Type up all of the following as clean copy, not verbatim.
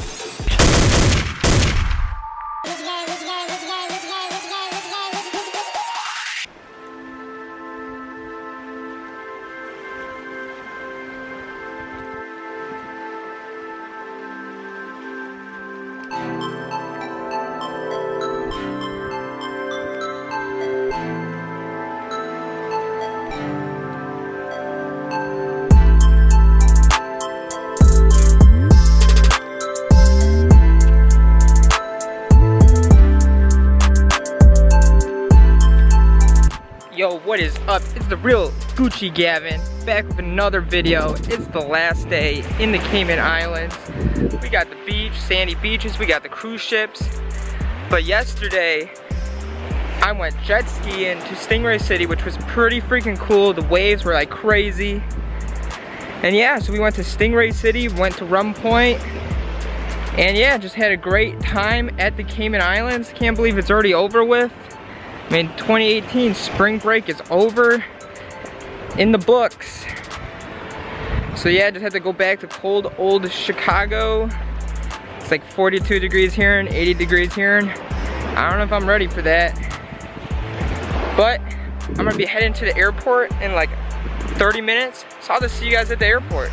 Yo, what is up? It's the real Gucci Gavin, back with another video. It's the last day in the Cayman Islands. We got the beach, sandy beaches, we got the cruise ships. But yesterday, I went jet skiing to Stingray City, which was pretty freaking cool. The waves were like crazy. And yeah, so we went to Stingray City, went to Rum Point, and yeah, just had a great time at the Cayman Islands. Can't believe it's already over with. I mean, 2018 spring break is over, in the books. So yeah, I just had to go back to cold old Chicago. It's like 42 degrees here and 80 degrees here. I don't know if I'm ready for that. But I'm gonna be heading to the airport in like 30 minutes. So I'll just see you guys at the airport.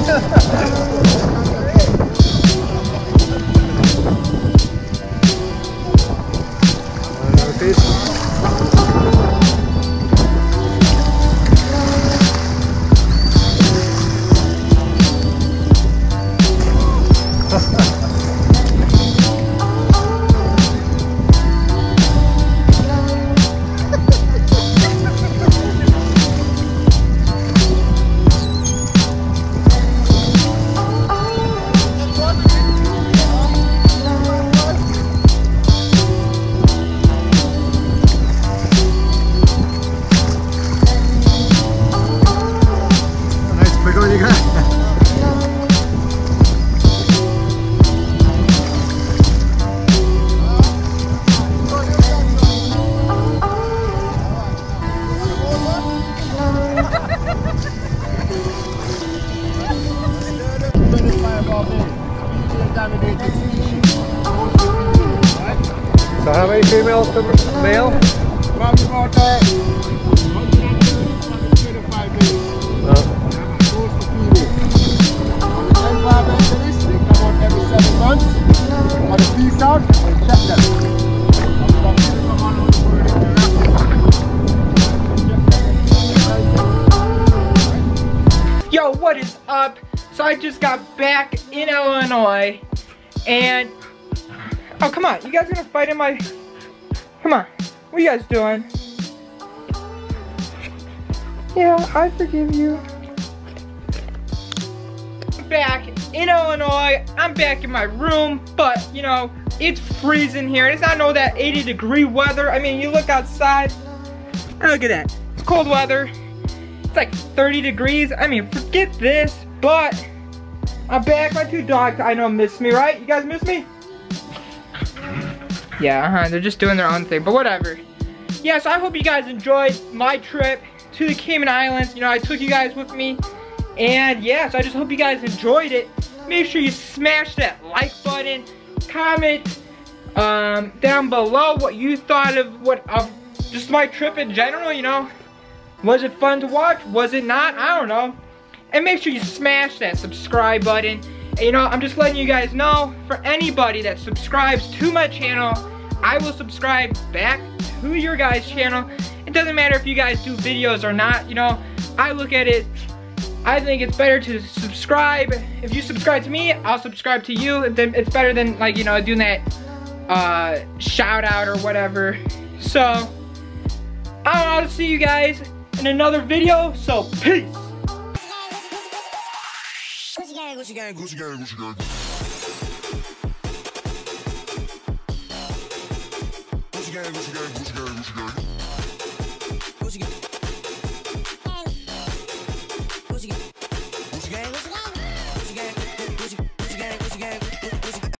So how many females to male? Probably about 125 days. Close to 2 days. On the 25 days, they come out every 7 months. On the piece out, and check them. Yo, what is up? So I just got back in Illinois, and oh, come on, you guys gonna fight in my, come on, what are you guys doing? Yeah, I forgive you. Back in Illinois, I'm back in my room, but you know, it's freezing here. It's not no that 80-degree weather. I mean, you look outside, and look at that, it's cold weather. It's like 30 degrees. I mean, forget this, but I'm back. My 2 dogs, I know, miss me, right? You guys miss me? Yeah, they're just doing their own thing, but whatever. Yeah, so I hope you guys enjoyed my trip to the Cayman Islands. You know, I took you guys with me, and yeah, so I just hope you guys enjoyed it. Make sure you smash that like button, comment down below what you thought of just my trip in general, you know. Was it fun to watch? Was it not? I don't know. And make sure you smash that subscribe button. And you know, I'm just letting you guys know, for anybody that subscribes to my channel, I will subscribe back to your guys' channel. It doesn't matter if you guys do videos or not, you know. I look at it, I think it's better to subscribe. If you subscribe to me, I'll subscribe to you. It's better than, like, you know, doing that shout out or whatever. So, I don't know, I'll see you guys in another video, so peace! Gucci gang, Gucci gang, Gucci gang, Gucci gang. Gucci gang, Gucci gang, Gucci gang, Gucci gang.